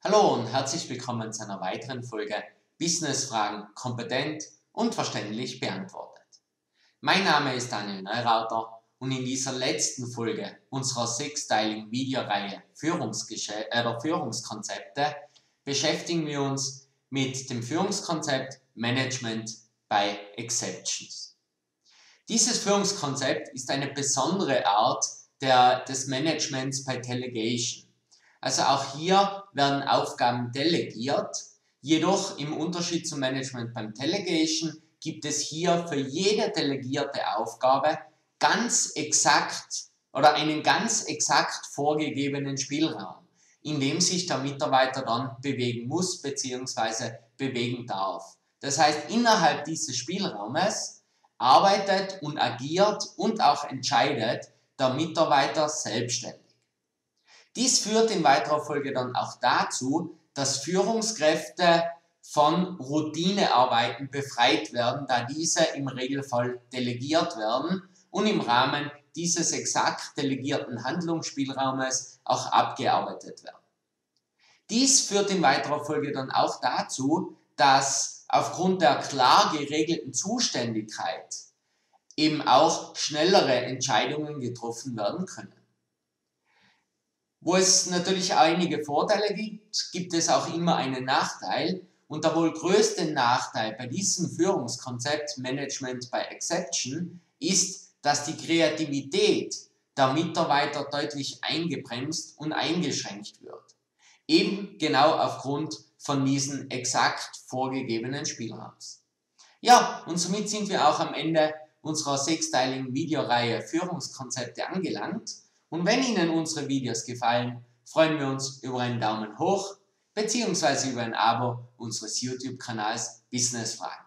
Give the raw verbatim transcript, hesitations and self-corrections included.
Hallo und herzlich willkommen zu einer weiteren Folge Business-Fragen kompetent und verständlich beantwortet. Mein Name ist Daniel Neurauter und in dieser letzten Folge unserer sechsteiligen Videoreihe Führungsgesche- äh, Führungskonzepte beschäftigen wir uns mit dem Führungskonzept Management by Exceptions. Dieses Führungskonzept ist eine besondere Art der, des Managements by Delegation. Also auch hier werden Aufgaben delegiert, jedoch im Unterschied zum Management beim Delegation gibt es hier für jede delegierte Aufgabe ganz exakt oder einen ganz exakt vorgegebenen Spielraum, in dem sich der Mitarbeiter dann bewegen muss bzw. bewegen darf. Das heißt, innerhalb dieses Spielraumes arbeitet und agiert und auch entscheidet der Mitarbeiter selbstständig. Dies führt in weiterer Folge dann auch dazu, dass Führungskräfte von Routinearbeiten befreit werden, da diese im Regelfall delegiert werden und im Rahmen dieses exakt delegierten Handlungsspielraumes auch abgearbeitet werden. Dies führt in weiterer Folge dann auch dazu, dass aufgrund der klar geregelten Zuständigkeit eben auch schnellere Entscheidungen getroffen werden können. Wo es natürlich einige Vorteile gibt, gibt es auch immer einen Nachteil. Und der wohl größte Nachteil bei diesem Führungskonzept Management by Exception ist, dass die Kreativität der Mitarbeiter deutlich eingebremst und eingeschränkt wird. Eben genau aufgrund von diesen exakt vorgegebenen Spielraums. Ja, und somit sind wir auch am Ende unserer sechsteiligen Videoreihe Führungskonzepte angelangt. Und wenn Ihnen unsere Videos gefallen, freuen wir uns über einen Daumen hoch bzw. über ein Abo unseres YouTube-Kanals Business Fragen.